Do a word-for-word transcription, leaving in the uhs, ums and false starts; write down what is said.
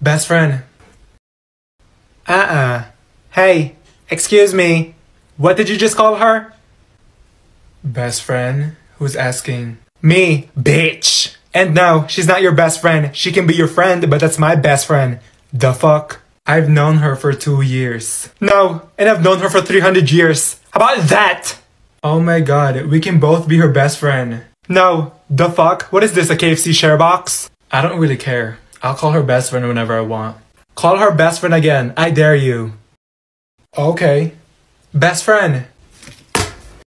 Best friend. Uh-uh. Hey, excuse me. What did you just call her? Best friend? Who's asking? Me, bitch. And no, she's not your best friend. She can be your friend, but that's my best friend. The fuck? I've known her for two years. No, and I've known her for three hundred years. How about that? Oh my god, we can both be her best friend. No, the fuck? What is this, a K F C share box? I don't really care. I'll call her best friend whenever I want. Call her best friend again. I dare you. Okay. Best friend.